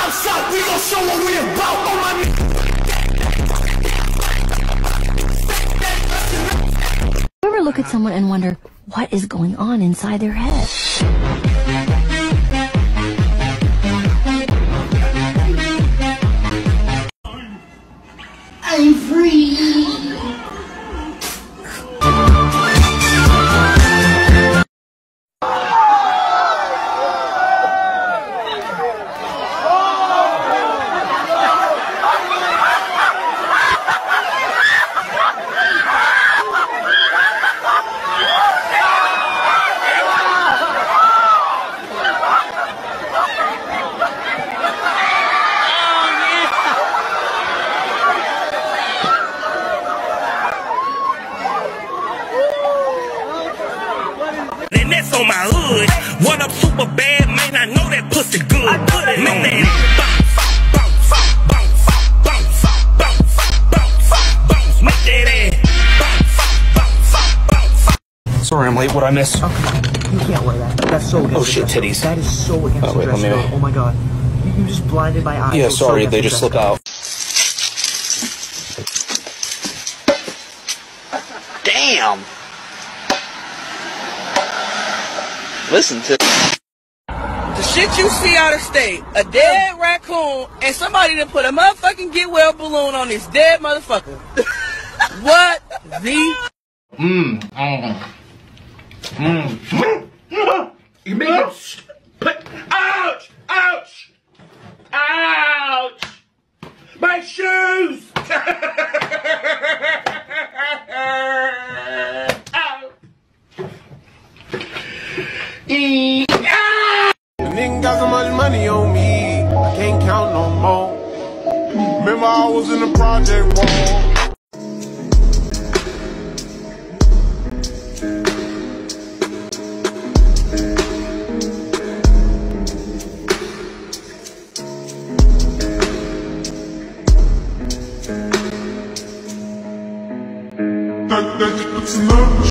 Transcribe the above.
Down south, we gon' show what we about. On my You ever look at someone and wonder what is going on inside their head? I'm free. And that's on my hood. What up, super bad, man? I know that pussy good. I put it on that. Bounce, bounce, bounce, bounce, bounce, bounce, bounce, make that ass. Bounce. Sorry, I'm late. What I miss? Okay. You can't wear that. That's so against Oh shit, titties. That is so against the dress code. Oh my god. You just blinded my eyes. Yeah, sorry, they just slipped out. Damn. Listen to the shit you see out of state, a dead raccoon, and somebody done put a motherfucking get well balloon on this dead motherfucker. What the? You make it. Ouch! Ouch! Ouch! My shoes! Nigga got so much money on me, I can't count no more. Remember I was in the project wall. That's